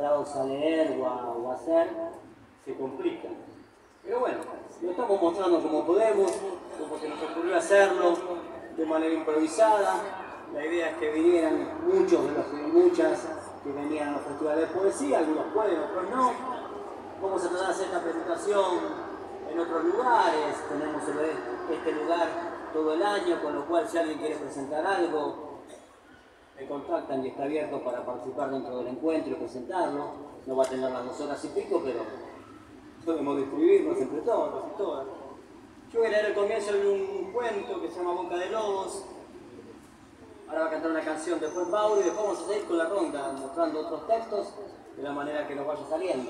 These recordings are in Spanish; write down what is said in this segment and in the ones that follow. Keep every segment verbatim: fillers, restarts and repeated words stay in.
acostumbrados a leer o a, o a hacer, se complica. Pero bueno, lo estamos mostrando como podemos, como se nos ocurrió hacerlo, de manera improvisada. La idea es que vinieran muchos de los que muchas que venían a los festivales de poesía, algunos pueden, otros no. Vamos a tratar de hacer esta presentación en otros lugares, tenemos este lugar todo el año, con lo cual si alguien quiere presentar algo, me contactan y está abierto para participar dentro del encuentro y presentarlo. No va a tener las dos horas y pico, pero podemos distribuirnos entre todos y todas. Yo voy a leer el comienzo de un cuento que se llama Boca de Lobos. Ahora va a cantar una canción después Mauro y después vamos a seguir con la ronda, mostrando otros textos de la manera que nos vaya saliendo.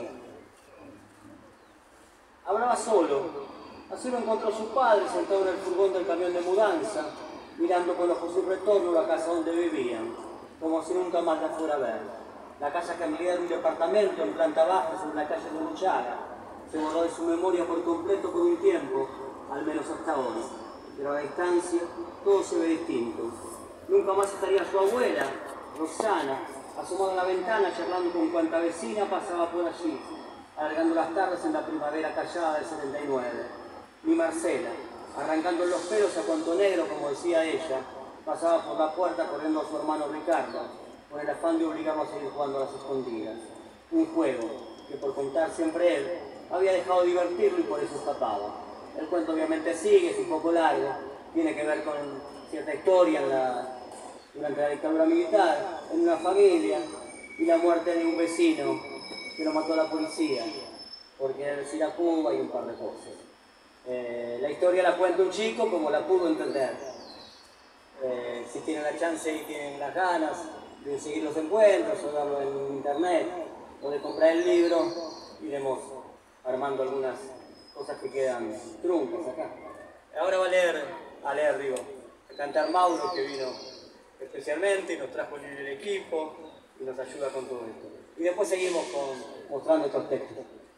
Hablaba solo. Así lo encontró su padre sentado en el furgón del camión de mudanza, mirando con ojos sin retorno la casa donde vivían, como si nunca más la fuera a ver. La casa que era un departamento en planta baja sobre la calle de Luchaga. Se borró de su memoria por completo por un tiempo, al menos hasta hoy. Pero a la distancia todo se ve distinto. Nunca más estaría su abuela, Roxana, asomada a la ventana charlando con cuanta vecina pasaba por allí, alargando las tardes en la primavera callada del setenta y nueve. Ni Marcela, arrancando los pelos a cuanto negro, como decía ella, pasaba por la puerta corriendo a su hermano Ricardo, con el afán de obligarlo a seguir jugando a las escondidas. Un juego que, por contar siempre él, había dejado de divertirlo y por eso escapaba. El cuento obviamente sigue, es un poco largo, tiene que ver con cierta historia en la, durante la dictadura militar, en una familia, y la muerte de un vecino que lo mató a la policía, por querer decir a Cuba y un par de cosas. Eh, la historia la cuenta un chico como la pudo entender. Eh, si tienen la chance y tienen las ganas de seguir los encuentros o verlo en internet o de comprar el libro, iremos armando algunas cosas que quedan truncas acá. Ahora va a leer, a leer digo, a cantar Mauro, que vino especialmente y nos trajo el equipo y nos ayuda con todo esto. Y después seguimos con, mostrando estos textos.